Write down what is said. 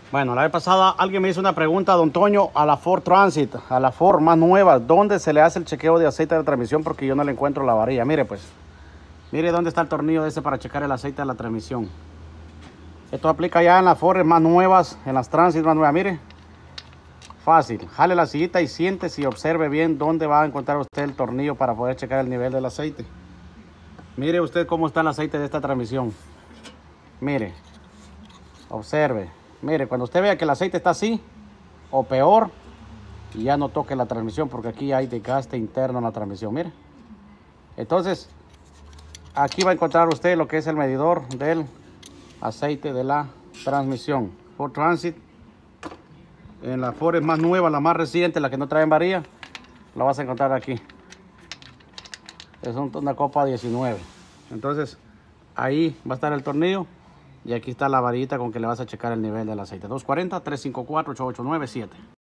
Bueno, la vez pasada alguien me hizo una pregunta, don Toño, a la Ford Transit, a la Ford más nueva, ¿dónde se le hace el chequeo de aceite de transmisión? Porque yo no le encuentro la varilla. Mire pues, mire dónde está el tornillo ese para checar el aceite de la transmisión. Esto aplica ya en las Ford más nuevas, en las Transit más nuevas. Mire, fácil. Jale la sillita y siéntese y observe bien dónde va a encontrar usted el tornillo para poder checar el nivel del aceite. Mire usted cómo está el aceite de esta transmisión. Mire, observe. Mire, cuando usted vea que el aceite está así o peor, ya no toque la transmisión porque aquí hay desgaste interno en la transmisión. Mire. Entonces, aquí va a encontrar usted lo que es el medidor del aceite de la transmisión. Ford Transit. En la Ford más nueva, la más reciente, la que no trae varilla, la vas a encontrar aquí. Es una copa 19. Entonces, ahí va a estar el tornillo. Y aquí está la varillita con que le vas a checar el nivel del aceite. 240-354-8897.